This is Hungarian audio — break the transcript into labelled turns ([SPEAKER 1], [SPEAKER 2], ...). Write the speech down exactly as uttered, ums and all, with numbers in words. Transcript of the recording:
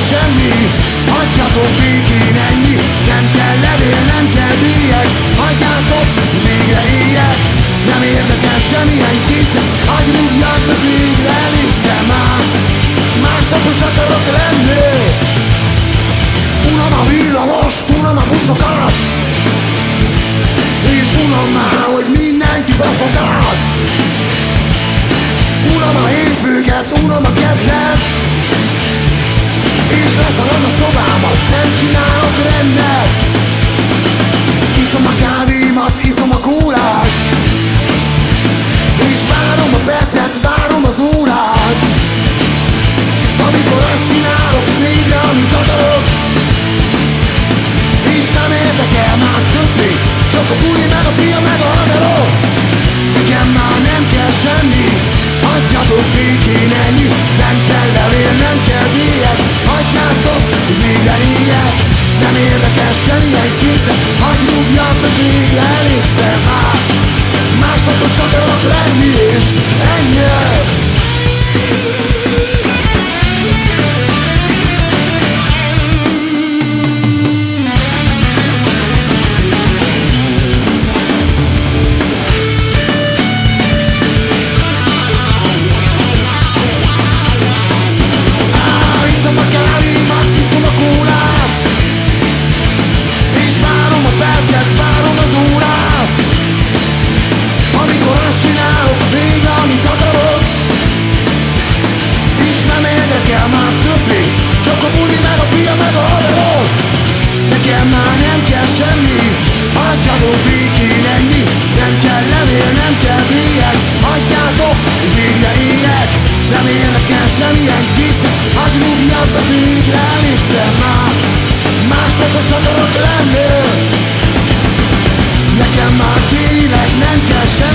[SPEAKER 1] semmi, hagyjatok békén, ennyi. Nem kell levél, nem kell bélyeg, hagyjátok, végre éljek. Nem érdekel semmilyen készek, hagyj rúgjak meg végre, elégszem már. Másnapos akarok lenni. Unom a villamost, unom a buszokat, és unom már, hogy mindenki baszogat. Unom a hétfőket, unom a keddet, és leszarom a szobámat, nem csinálok rendet. Iszom a kávémat, iszom a kólát, és várom a percet, várom az órát, amikor azt csinálok végre, amit akarok. És nem érdekel már többé, csak a buli, meg a fia, meg a haverok. Nekem már nem kell semmi, hagyjatok békén, ennyi. Nem kell levél, nem kell bélyeg, hagyjátok, hogy végre éljek. Nem érdekel semmilyen készek, hagyj rúgjak meg végre, elégszem már. Másnapos akarok lenni, és ennyi. Nekem már nem kell semmi, hagyjatok békén, ennyi. Nem kell levél, nem kell bélyeg, hagyjátok, hogy végre éljek. Nem érdekel semmilyen készek, hagyj rúgjak be végre, elégszem már. Másnapos akarok lenni. Nekem már tényleg nem kell semmi.